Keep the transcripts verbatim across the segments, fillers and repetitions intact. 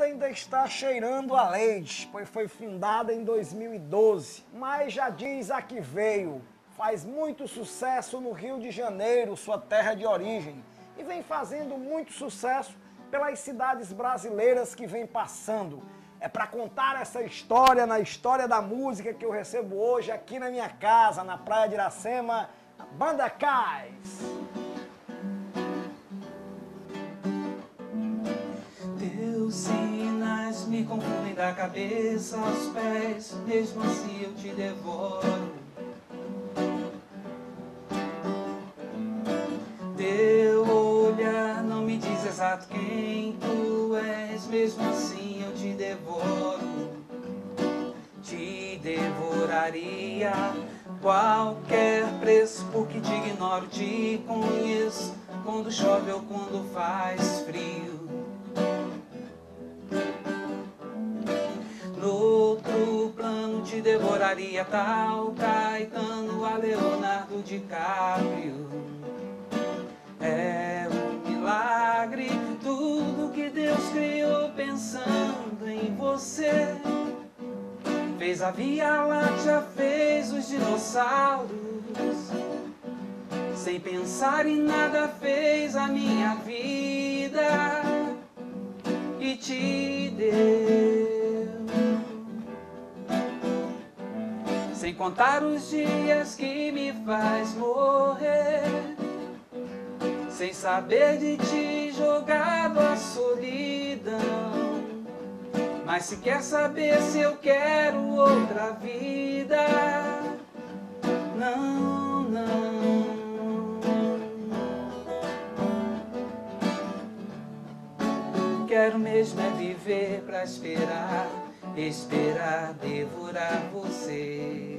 banda ainda está cheirando a leite, pois foi fundada em dois mil e doze, mas já diz a que veio. Faz muito sucesso no Rio de Janeiro, sua terra de origem, e vem fazendo muito sucesso pelas cidades brasileiras que vem passando. É para contar essa história, na história da música, que eu recebo hoje aqui na minha casa, na Praia de Iracema, a Banda Cais. Teus sinais me confundem da cabeça aos pés, mesmo assim eu te devoro. Teu olhar não me diz exato quem tu és, mesmo assim eu te devoro. Te devoraria qualquer preço, porque te ignoro, te conheço quando chove ou quando faz frio. No outro plano te devoraria tal Caetano a Leonardo DiCaprio. É um milagre tudo que Deus criou pensando em você. Fez a Via Láctea, fez os dinossauros. Sem pensar em nada fez a minha vida e te deu. Sem contar os dias que me faz morrer, sem saber de ti jogado à solidão. Mas se quer saber se eu quero outra vida, não, não. Quero mesmo é viver pra esperar, esperar, devorar você.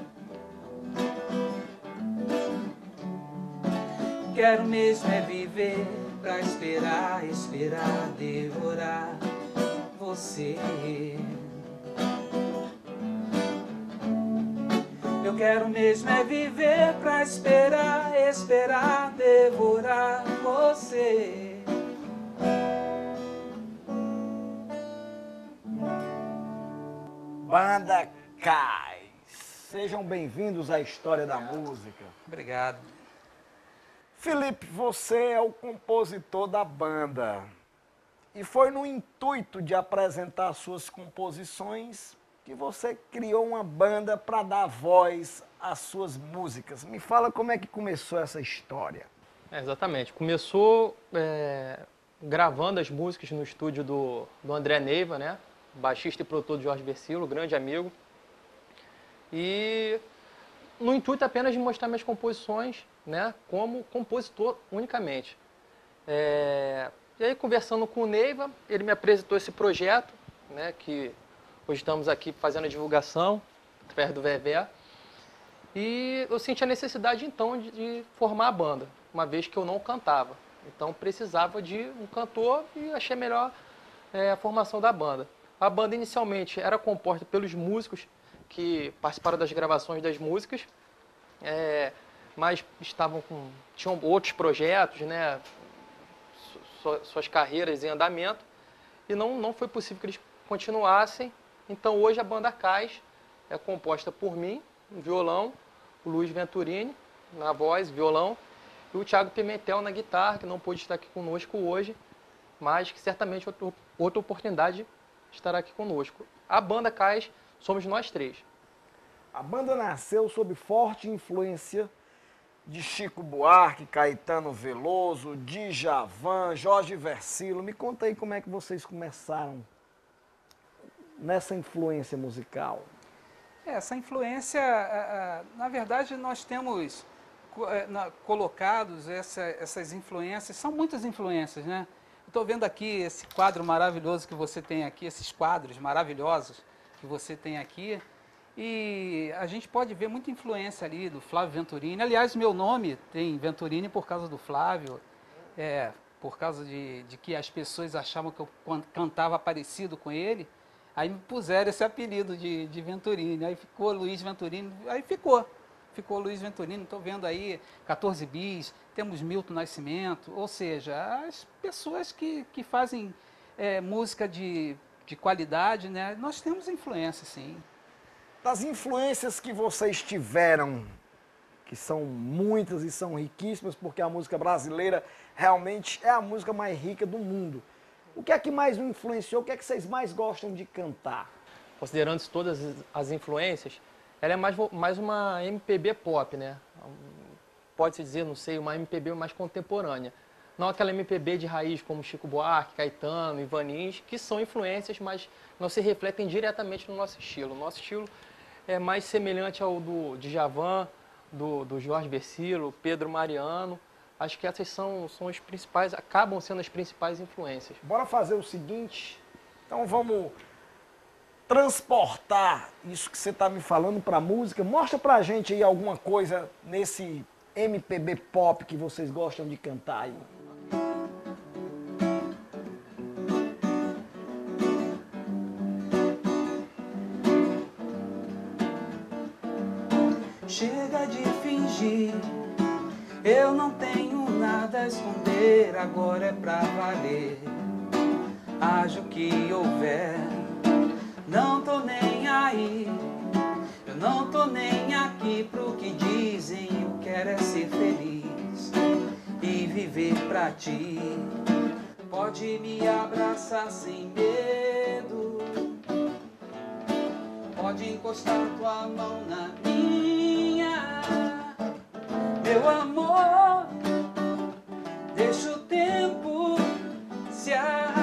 Quero mesmo é viver pra esperar, esperar, devorar você. Eu quero mesmo é viver pra esperar, esperar, devorar você. Banda Cais. Sejam bem-vindos à história da música. Obrigado. Felipe, você é o compositor da banda. E foi no intuito de apresentar suas composições que você criou uma banda para dar voz às suas músicas. Me fala como é que começou essa história. É, exatamente. Começou é, gravando as músicas no estúdio do, do André Neiva, né? Baixista e produtor de Jorge Versilo, grande amigo. E no intuito apenas de mostrar minhas composições, né, como compositor unicamente. É, e aí, conversando com o Neiva, ele me apresentou esse projeto, né, que hoje estamos aqui fazendo a divulgação, através do Vevé. E eu senti a necessidade, então, de, de formar a banda, uma vez que eu não cantava. Então, precisava de um cantor e achei melhor é, a formação da banda. A banda inicialmente era composta pelos músicos que participaram das gravações das músicas, é, mas estavam com, tinham outros projetos, né, su, suas carreiras em andamento, e não, não foi possível que eles continuassem. Então hoje a Banda Cais é composta por mim, no violão, o Luiz Venturini na voz, violão, e o Thiago Pimentel na guitarra, que não pôde estar aqui conosco hoje, mas que certamente outra, outra oportunidade estará aqui conosco. A Banda Cais somos nós três. A banda nasceu sob forte influência de Chico Buarque, Caetano Veloso, Djavan, Jorge Versilo. Me conta aí como é que vocês começaram nessa influência musical. Essa influência, na verdade, nós temos colocados essa, essas influências, são muitas influências, né? Estou vendo aqui esse quadro maravilhoso que você tem aqui, esses quadros maravilhosos que você tem aqui, e a gente pode ver muita influência ali do Flávio Venturini. Aliás, meu nome tem Venturini por causa do Flávio, é, por causa de, de que as pessoas achavam que eu cantava parecido com ele, aí me puseram esse apelido de, de Venturini, aí ficou Luiz Venturini, aí ficou. Ficou Luiz Venturini, estou vendo aí quatorze bis, temos Milton Nascimento, ou seja, as pessoas que, que fazem é, música de, de qualidade, né? Nós temos influência, sim. Das influências que vocês tiveram, que são muitas e são riquíssimas, porque a música brasileira realmente é a música mais rica do mundo. O que é que mais o influenciou? O que é que vocês mais gostam de cantar? Considerando todas as influências, ela é mais, mais uma M P B pop, né? Pode-se dizer, não sei, uma M P B mais contemporânea. Não aquela M P B de raiz como Chico Buarque, Caetano, Ivanins, que são influências, mas não se refletem diretamente no nosso estilo. O nosso estilo é mais semelhante ao do Djavan, do, do Jorge Vercillo, Pedro Mariano. Acho que essas são, são as principais, acabam sendo as principais influências. Bora fazer o seguinte, então vamos transportar isso que você está me falando para a música. Mostra pra gente aí alguma coisa nesse M P B pop que vocês gostam de cantar aí. Chega de fingir, eu não tenho nada a esconder, agora é pra valer. Haja o que houver, não tô nem aí, eu não tô nem aqui pro que dizem, eu quero é ser feliz e viver pra ti. Pode me abraçar sem medo, pode encostar tua mão na minha, meu amor, deixa o tempo se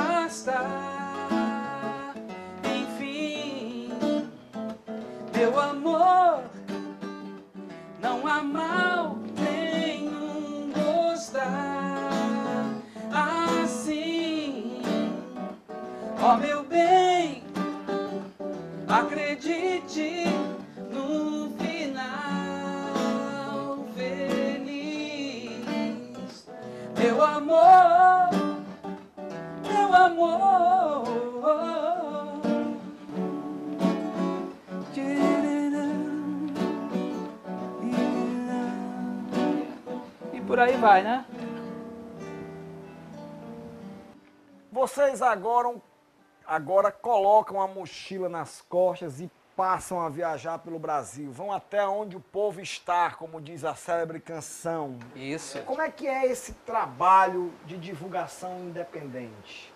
arrastar. Enfim, meu amor, não há mal nenhum gostar assim. Ó meu bem, acredite no final feliz. Meu amor, meu amor. E por aí vai, né? Vocês agora, agora colocam a mochila nas costas e passam a viajar pelo Brasil. Vão até onde o povo está, como diz a célebre canção. Isso. Como é que é esse trabalho de divulgação independente?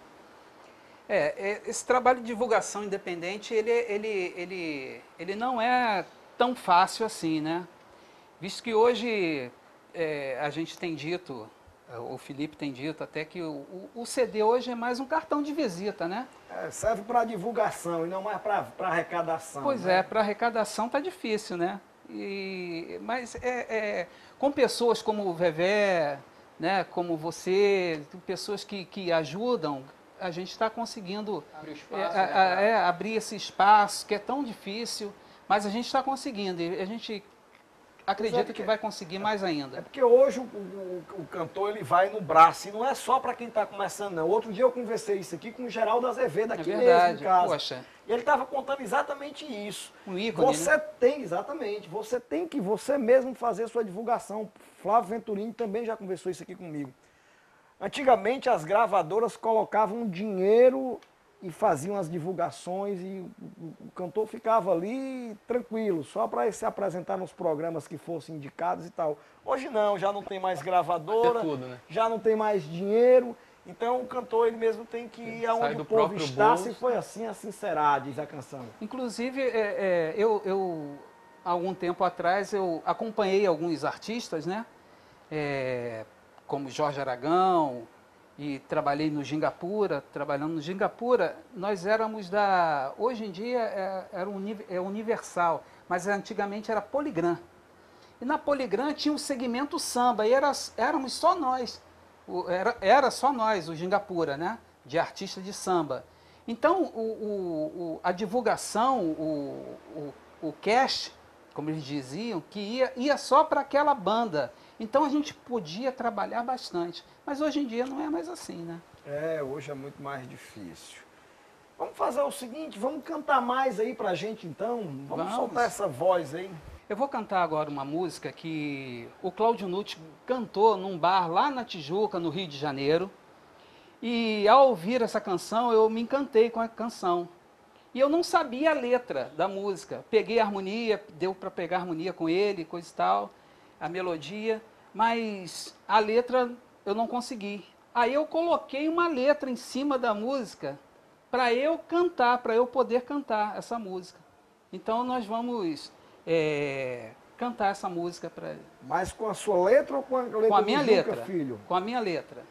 É, é, esse trabalho de divulgação independente, ele, ele, ele, ele não é tão fácil assim, né? Visto que hoje é, a gente tem dito, o Felipe tem dito até que o, o C D hoje é mais um cartão de visita, né? É, serve para divulgação e não mais para arrecadação. Pois né? é, para arrecadação tá difícil, né? E, mas é, é, com pessoas como o Vevé, né, como você, pessoas que, que ajudam, a gente está conseguindo Abrir, espaço, é, né, é, é, abrir esse espaço que é tão difícil, mas a gente está conseguindo e a gente acredita porque- que vai conseguir mais É ainda. porque hoje o, o- o cantor ele vai no braço e não é só para quem está começando, não. Outro dia eu conversei isso aqui com o Geraldo Azevedo, É aqui mesmo verdade, em casa. poxa, E ele estava contando exatamente isso. um ícone, Você né? tem, exatamente, você tem que você mesmo fazer sua divulgação. Flávio Venturini também já conversou isso aqui comigo. Antigamente as gravadoras colocavam dinheiro e faziam as divulgações e o, o cantor ficava ali tranquilo, só para se apresentar nos programas que fossem indicados e tal. Hoje não, já não tem mais gravadora, Ter tudo, né? já não tem mais dinheiro, então o cantor ele mesmo tem que ir Sai aonde do o povo próprio está, bolso. se foi assim, assim será, diz a canção. Inclusive, é, é, eu, eu, há algum tempo atrás, eu acompanhei alguns artistas, né? É, como Jorge Aragão, e trabalhei no Gingapura. Trabalhando no Gingapura, nós éramos da... Hoje em dia é, era uni, é Universal, mas antigamente era Poligram. E na Poligram tinha o segmento samba, e era, éramos só nós. O, era, era só nós, o Gingapura, né? De artista de samba. Então, o, o, o, a divulgação, o, o, o cash, como eles diziam, que ia, ia só para aquela banda. Então, a gente podia trabalhar bastante. Mas hoje em dia não é mais assim, né? É, hoje é muito mais difícil. Vamos fazer o seguinte, vamos cantar mais aí pra gente então? Vamos, Vamos. soltar essa voz aí. Eu vou cantar agora uma música que o Cláudio Nutti cantou num bar lá na Tijuca, no Rio de Janeiro. E ao ouvir essa canção, eu me encantei com a canção. E eu não sabia a letra da música. Peguei a harmonia, deu para pegar a harmonia com ele, coisa e tal, a melodia, mas a letra eu não consegui. Aí eu coloquei uma letra em cima da música para eu cantar, para eu poder cantar essa música. Então nós vamos é, cantar essa música para ele. Mas com a sua letra ou com a letra Com a do minha Juca letra. Filho? Com a minha letra.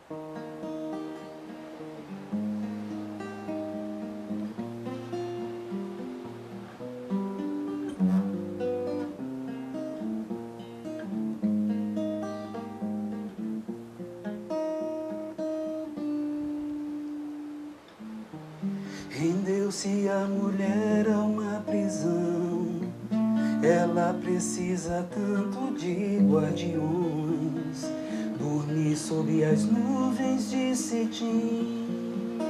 Rendeu-se a mulher a uma prisão, ela precisa tanto de guardiões, dormir sob as nuvens de cetim.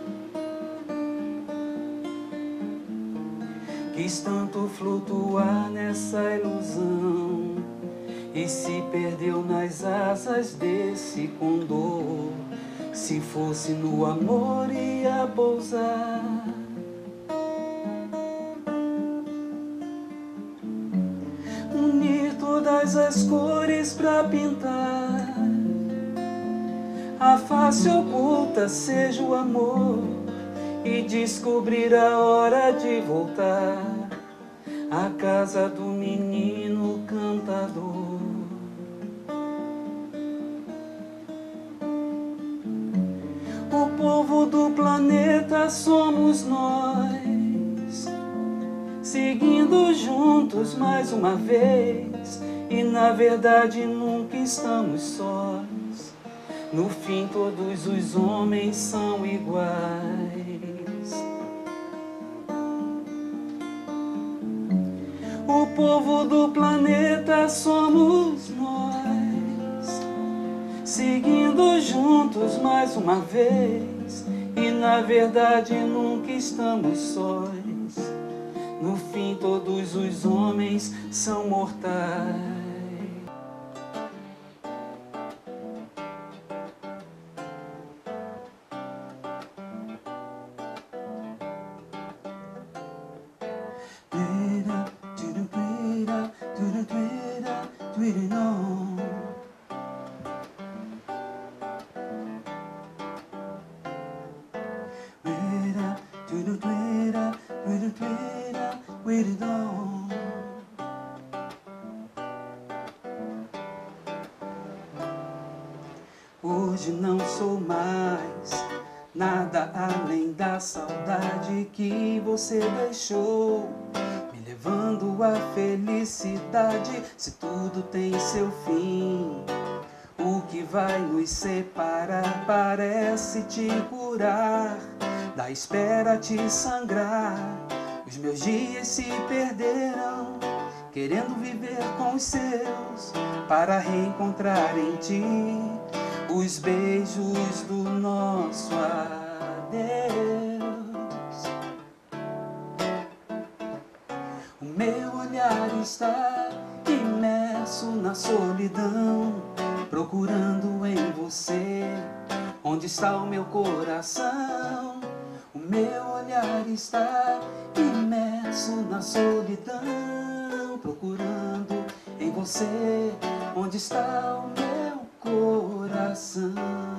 Quis tanto flutuar nessa ilusão e se perdeu nas asas desse condor. Se fosse no amor ia pousar. Unir todas as cores pra pintar a face oculta seja o amor e descobrir a hora de voltar à casa do menino cantador. O povo do planeta somos nós, seguindo juntos mais uma vez, e na verdade nunca estamos sós. No fim todos os homens são iguais. O povo do planeta somos nós, seguindo juntos mais uma vez, e na verdade nunca estamos sós. No fim todos os homens são mortais. Hoje não sou mais nada além da saudade que você deixou, me levando à felicidade. Se tudo tem seu fim, o que vai nos separar parece te curar, da espera te sangrar. Os meus dias se perderam, querendo viver com os seus, para reencontrar em ti os beijos do nosso adeus. O meu olhar está imerso na solidão, procurando em você onde está o meu coração. O meu olhar está imerso na solidão, procurando em você onde está o meu coração.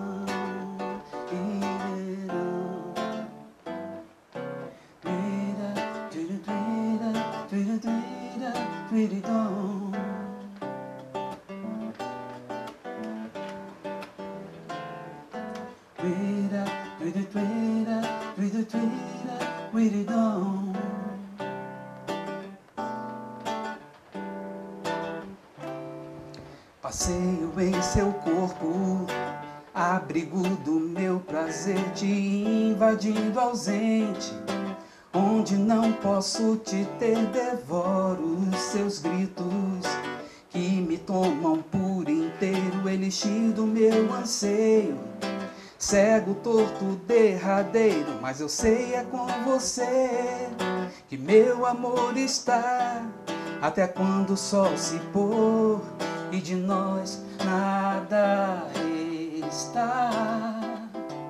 Passeio em seu corpo, abrigo do meu prazer, te invadindo ausente, onde não posso te ter, devoro os seus gritos que me tomam por inteiro, elixir do meu anseio, cego, torto, derradeiro, mas eu sei é com você que meu amor está, até quando o sol se pôr e de nós nada está.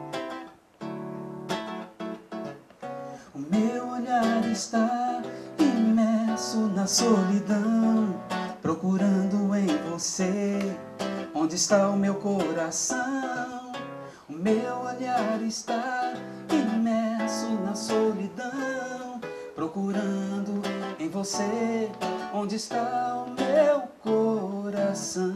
O meu olhar está imerso na solidão, procurando em você onde está o meu coração. O meu olhar está imerso na solidão, procurando em você onde está o meu coração.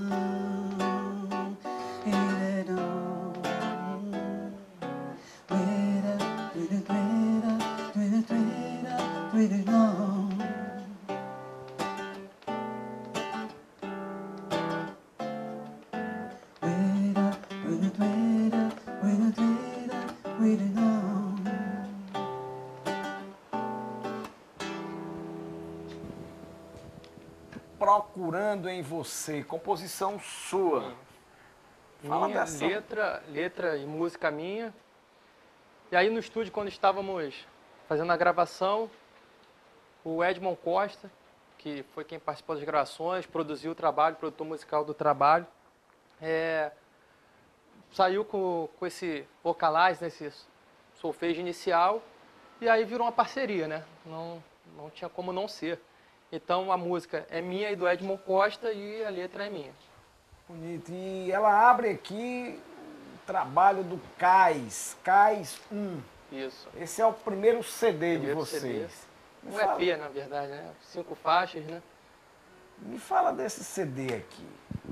Procurando em Você, composição sua. Fala Minha dessa. letra, letra e música minha. E aí no estúdio, quando estávamos fazendo a gravação, o Edmond Costa, que foi quem participou das gravações, produziu o trabalho, produtor musical do trabalho, é, saiu com, com esse vocalize, né, esse solfejo inicial, e aí virou uma parceria, né? Não, não tinha como não ser. Então a música é minha e do Edmond Costa e a letra é minha. Bonito. E ela abre aqui o trabalho do Cais, Cais um. Isso. Esse é o primeiro C D Primeiro de vocês. C D. Me Um fala, E P, na verdade, né? Cinco faixas, né? me fala desse C D aqui.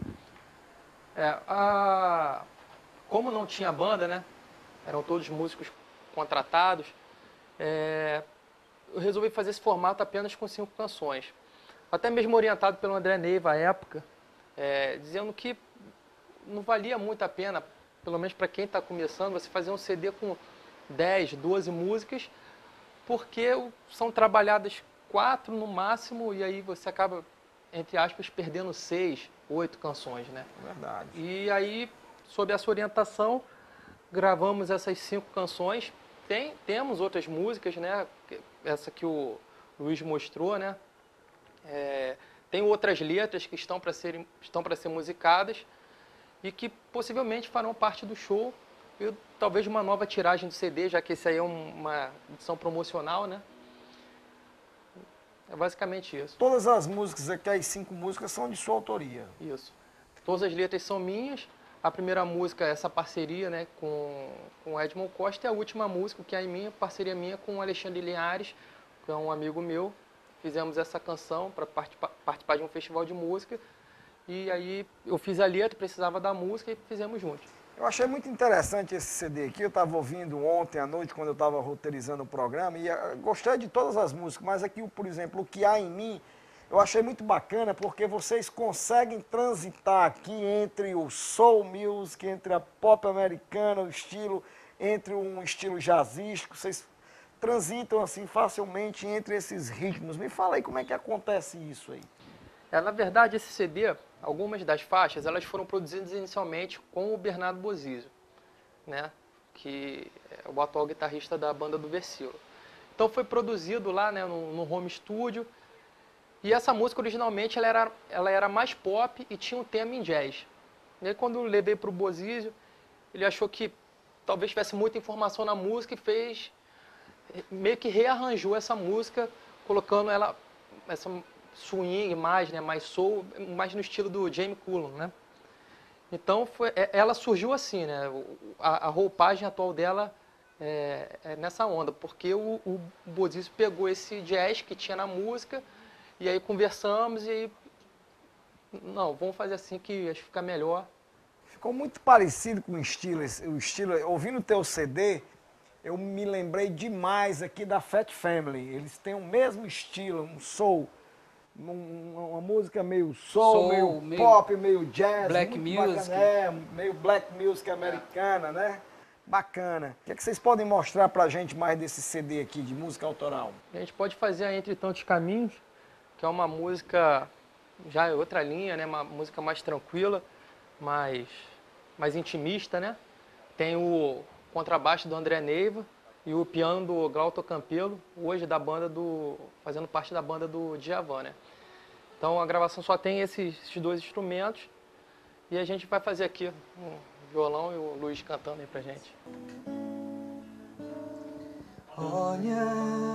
É, a... Como não tinha banda, né? Eram todos músicos contratados, é... eu resolvi fazer esse formato apenas com cinco canções. Até mesmo orientado pelo André Neiva à época, é... dizendo que não valia muito a pena, pelo menos para quem está começando, você fazer um C D com dez, doze músicas, porque são trabalhadas quatro no máximo e aí você acaba, entre aspas, perdendo seis, oito canções, né? Verdade. E aí, sob essa orientação, gravamos essas cinco canções. Tem, temos outras músicas, né? Essa que o Luiz mostrou, né? É, tem outras letras que estão para ser, estão para ser musicadas e que possivelmente farão parte do show e talvez uma nova tiragem do C D, já que esse aí é um, uma edição promocional, né? É basicamente isso. Todas as músicas aqui, as cinco músicas, são de sua autoria. Isso. Todas as letras são minhas. A primeira música é essa parceria, né, com, com o Edmond Costa, e a última música, que é a minha, parceria minha com o Alexandre Linhares, que é um amigo meu. Fizemos essa canção para participar, participar de um festival de música. E aí eu fiz a letra, precisava da música e fizemos juntos. Eu achei muito interessante esse C D aqui, eu estava ouvindo ontem à noite, quando eu estava roteirizando o programa, e eu gostei de todas as músicas, mas aqui, por exemplo, O Que Há em Mim, eu achei muito bacana, porque vocês conseguem transitar aqui entre o soul music, entre a pop americana, o estilo, entre um estilo jazzístico, vocês transitam assim facilmente entre esses ritmos. Me fala aí como é que acontece isso aí. É, na verdade, esse C D, algumas das faixas, elas foram produzidas inicialmente com o Bernardo Bozizio, né? Que é o atual guitarrista da banda do Versilo. Então foi produzido lá, né, no, no home studio. E essa música, originalmente, ela era, ela era mais pop e tinha um tema em jazz. E aí, quando eu levei para o Bozizio, ele achou que talvez tivesse muita informação na música e fez, meio que rearranjou essa música, colocando ela, essa swing mais, né, mais soul, mais no estilo do Jamie Cullum, né? Então, foi, ela surgiu assim, né? A, a roupagem atual dela é, é nessa onda, porque o, o Bozizio pegou esse jazz que tinha na música, e aí conversamos e aí, não, vamos fazer assim que acho que fica melhor. Ficou muito parecido com o estilo, o estilo, ouvindo o teu C D, eu me lembrei demais aqui da Fat Family. Eles têm o mesmo estilo, um soul, um, uma música meio soul, Soul, meio, meio pop, meio jazz. black muito music. bacana, é, meio black music americana, né? Bacana. O que, é que vocês podem mostrar pra gente mais desse C D aqui de música autoral? A gente pode fazer a Entre Tantos Caminhos, que é uma música, já é outra linha, né? Uma música mais tranquila, mais, mais intimista, né? Tem o contrabaixo do André Neiva e o piano do Glauto Campelo, hoje da banda do, fazendo parte da banda do Djavan, né? Então a gravação só tem esses, esses dois instrumentos e a gente vai fazer aqui um violão e o Luiz cantando aí pra gente. Olha,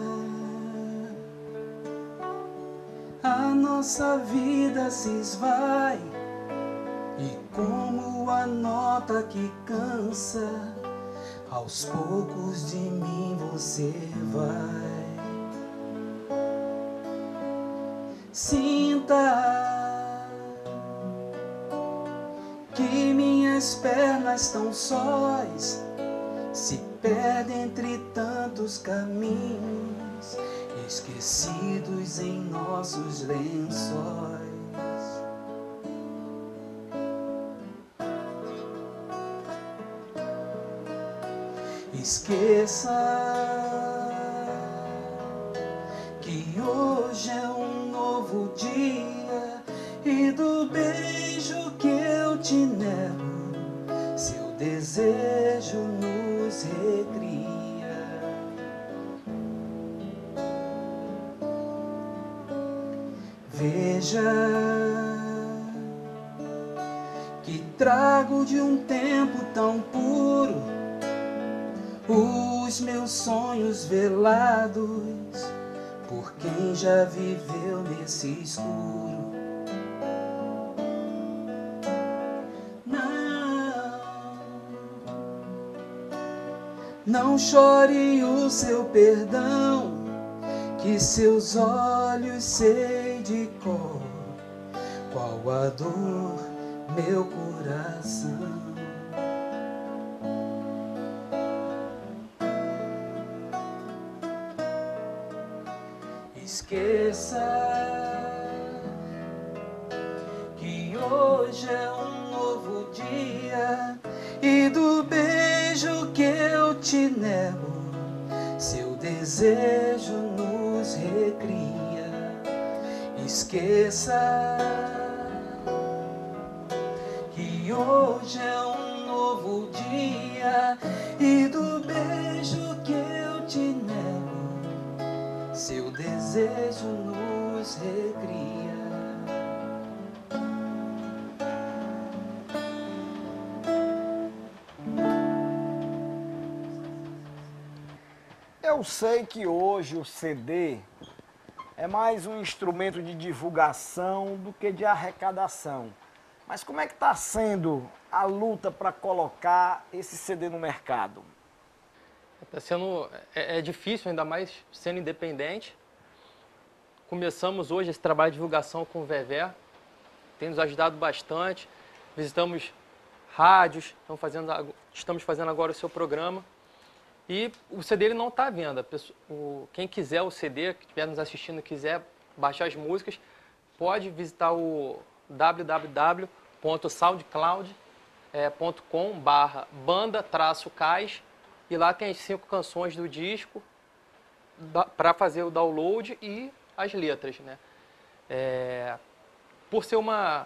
a nossa vida se esvai, e como a nota que cansa, aos poucos de mim você vai. Sinta que minhas pernas tão sós se perdem entre tantos caminhos, esquecidos em nossos lençóis. Esqueça que hoje é um novo dia, e do beijo que eu te nego, seu desejo nos recria. Veja que trago de um tempo tão puro os meus sonhos velados por quem já viveu nesse escuro. Não, não chore o seu perdão, que seus olhos sei de cor qual a dor, meu coração. Esqueça que hoje é um novo dia, e do beijo que eu te nego, seu desejo nos recria. Esqueça que hoje é um novo dia, e do beijo que eu te nego, seu desejo nos recria. Eu sei que hoje o C D é mais um instrumento de divulgação do que de arrecadação. Mas como é que está sendo a luta para colocar esse C D no mercado? Tá sendo, é, é difícil, ainda mais sendo independente. Começamos hoje esse trabalho de divulgação com o Vevé, tem nos ajudado bastante. Visitamos rádios, estamos fazendo, estamos fazendo agora o seu programa. E o C D ele não está à venda. Quem quiser o C D, que estiver nos assistindo, quiser baixar as músicas, pode visitar o w w w ponto soundcloud ponto com barra banda traço cais, e lá tem as cinco canções do disco para fazer o download e as letras, né? É, por ser uma,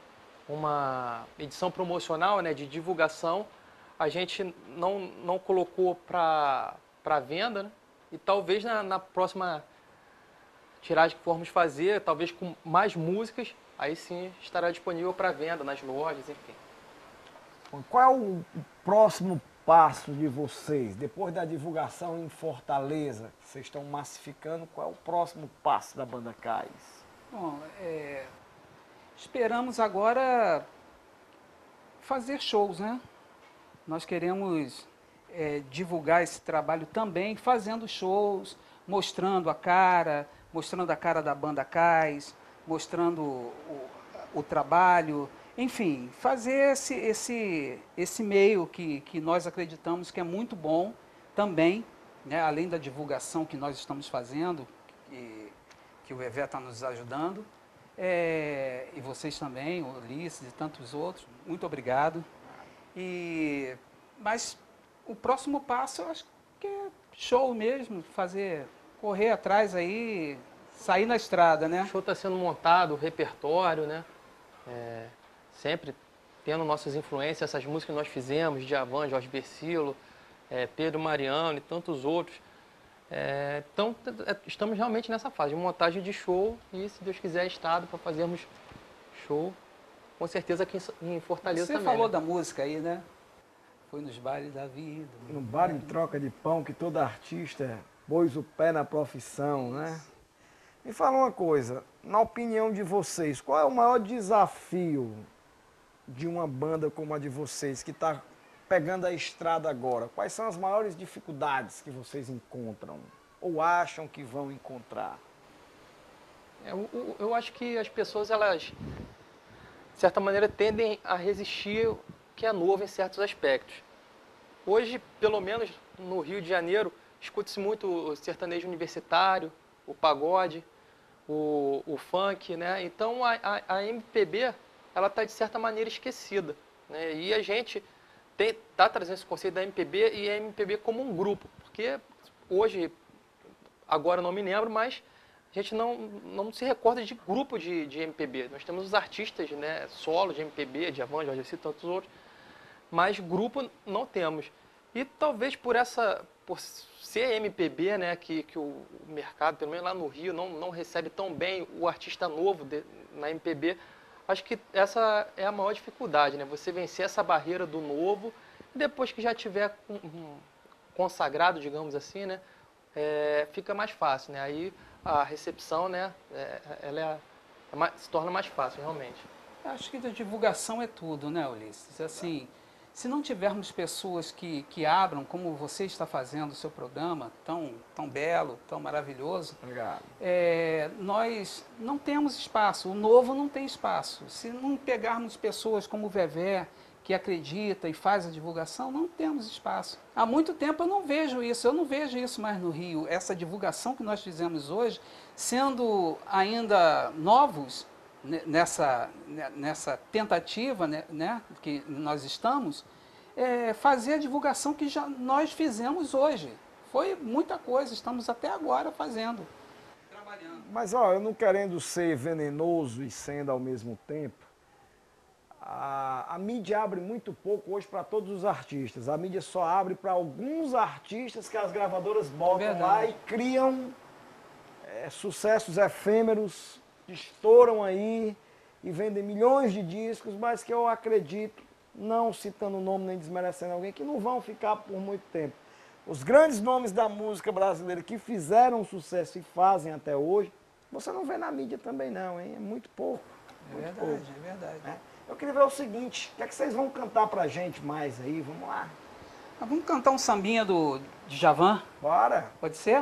uma edição promocional, né, de divulgação, a gente não, não colocou para venda, né? E talvez na, na próxima tiragem que formos fazer, talvez com mais músicas, aí sim estará disponível para venda nas lojas, enfim. Qual é o próximo passo de vocês? Depois da divulgação em Fortaleza, vocês estão massificando, qual é o próximo passo da Banda Cais? Bom, é, esperamos agora fazer shows, né? Nós queremos é, divulgar esse trabalho também, fazendo shows, mostrando a cara, mostrando a cara da Banda Cais, mostrando o, o trabalho, enfim, fazer esse, esse, esse meio que, que nós acreditamos que é muito bom também, né, além da divulgação que nós estamos fazendo, que, que o Vevé está nos ajudando, é, e vocês também, o Ulisses e tantos outros, muito obrigado. E, mas o próximo passo eu acho que é show mesmo, fazer, correr atrás aí, sair na estrada, né? O show está sendo montado, o repertório, né? É, sempre tendo nossas influências, essas músicas que nós fizemos, Djavan, Jorge Versilo, é, Pedro Mariano e tantos outros. É, então, estamos realmente nessa fase de montagem de show e, se Deus quiser, estado para fazermos show, com certeza aqui em Fortaleza Você também. falou né? da música aí, né? Foi nos bailes da vida. No bar em troca de pão que todo artista pôs o pé na profissão, né? Me fala uma coisa, na opinião de vocês, qual é o maior desafio de uma banda como a de vocês, que está pegando a estrada agora? Quais são as maiores dificuldades que vocês encontram ou acham que vão encontrar? Eu, eu, eu acho que as pessoas, elas, de certa maneira, tendem a resistir o que é novo em certos aspectos. Hoje, pelo menos no Rio de Janeiro, escuta-se muito o sertanejo universitário, o pagode, o, o funk, né? Então a, a, a M P B, ela está de certa maneira esquecida, né? E a gente está trazendo esse conceito da M P B e a M P B como um grupo, porque hoje, agora não me lembro, mas a gente não, não se recorda de grupo de, de M P B. Nós temos os artistas, né, solo de M P B, Djavan, Jorge Luciano e tantos outros, mas grupo não temos. E talvez por essa, por ser M P B, né, que, que o mercado, pelo menos lá no Rio, não, não recebe tão bem o artista novo de, na M P B, acho que essa é a maior dificuldade, né? Você vencer essa barreira do novo, e depois que já tiver um, consagrado, digamos assim, né, é, fica mais fácil, né? Aí a recepção, né, é, ela é, é mais, se torna mais fácil, realmente. Acho que a divulgação é tudo, né, Ulisses? Assim, se não tivermos pessoas que, que abram, como você está fazendo o seu programa, tão, tão belo, tão maravilhoso, Obrigado. é, nós não temos espaço, o novo não tem espaço. Se não pegarmos pessoas como o Vevé, que acredita e faz a divulgação, não temos espaço. Há muito tempo eu não vejo isso, eu não vejo isso mais no Rio. Essa divulgação que nós fizemos hoje, sendo ainda novos, nessa, nessa tentativa, né, né, que nós estamos, é, fazer a divulgação que já nós fizemos hoje. Foi muita coisa, estamos até agora fazendo. Trabalhando. Mas, ó, eu não querendo ser venenoso e sendo ao mesmo tempo, a, a mídia abre muito pouco hoje para todos os artistas. A mídia só abre para alguns artistas que as gravadoras botam Verdade. lá e criam é, sucessos efêmeros, estouram aí e vendem milhões de discos, mas que eu acredito, não citando o nome nem desmerecendo alguém, que não vão ficar por muito tempo. Os grandes nomes da música brasileira que fizeram sucesso e fazem até hoje, você não vê na mídia também não, hein? É muito pouco. É Muito verdade, pouco, é verdade. né? Eu queria ver o seguinte, o que é que vocês vão cantar pra gente mais aí? Vamos lá. Ah, vamos cantar um sambinha do Djavan, Bora! pode ser?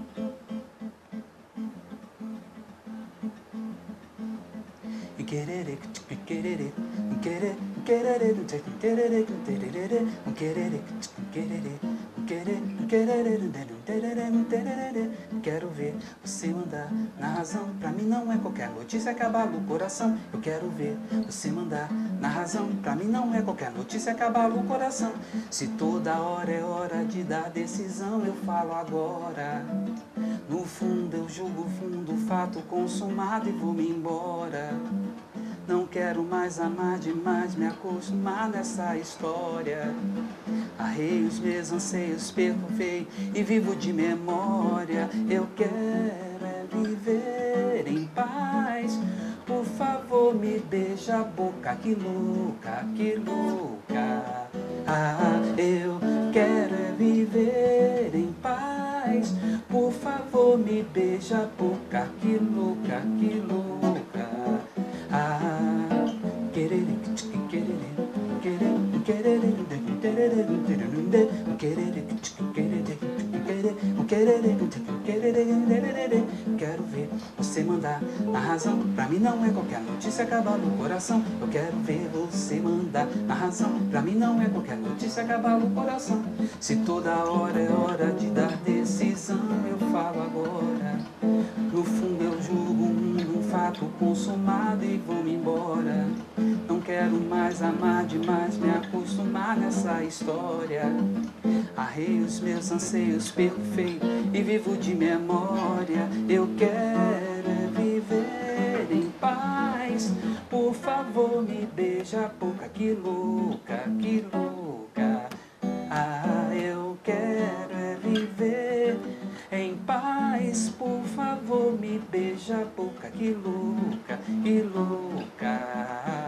Quero ver você mandar na razão. Pra mim não é qualquer notícia que abala o coração. Eu quero ver você mandar na razão. Pra mim não é qualquer notícia que abala o coração. Se toda hora é hora de dar decisão, eu falo agora. No fundo eu julgo fundo, fato consumado e vou-me embora. Não quero mais amar demais, me acostumar nessa história. Arrei os meus anseios, perco feio e vivo de memória. Eu quero é viver em paz. Por favor, me beija a boca, que louca, que louca. Ah, eu quero é viver em paz. Por favor, me beija a boca, que louca, que louca. Ah, querer, querer, querer, querer, quero ver você mandar na razão. Pra mim não é qualquer notícia que abala o coração. Eu quero ver você mandar na razão. Pra mim não é qualquer notícia que abala o coração. Se toda hora é hora de dar decisão, eu falo agora. No fundo eu julgo um mundo, um fato consumado e vou-me embora. Não quero mais amar demais, me acostumar nessa história. Arrei os meus anseios, perco feio e vivo de memória. Eu quero é viver em paz. Por favor, me beija a boca, que louca, que louca. Ah, eu quero é viver em paz. Por favor, me beija a boca, que louca, que louca.